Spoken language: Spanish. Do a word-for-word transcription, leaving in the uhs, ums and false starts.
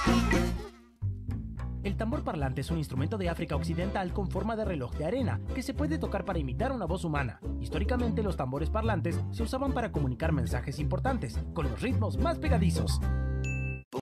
El tambor parlante es un instrumento de África Occidental con forma de reloj de arena, que se puede tocar para imitar una voz humana. Históricamente, los tambores parlantes se usaban para comunicar mensajes importantes, con los ritmos más pegadizos.